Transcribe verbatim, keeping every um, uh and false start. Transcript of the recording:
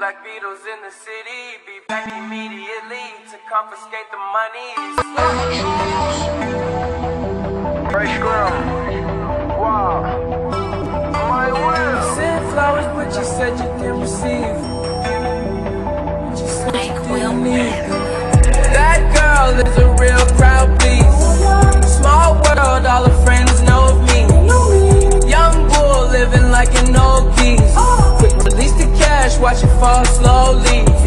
Black Beatles in the city, be back immediately to confiscate the money. Fresh girl, wow, my will. Sent flowers, but you said you didn't receive. You said you didn't need. That girl is a real crowd, please. Small world, all her friends know of me. Young bull living like an old geese. Quick release the cash, watch it fall slowly.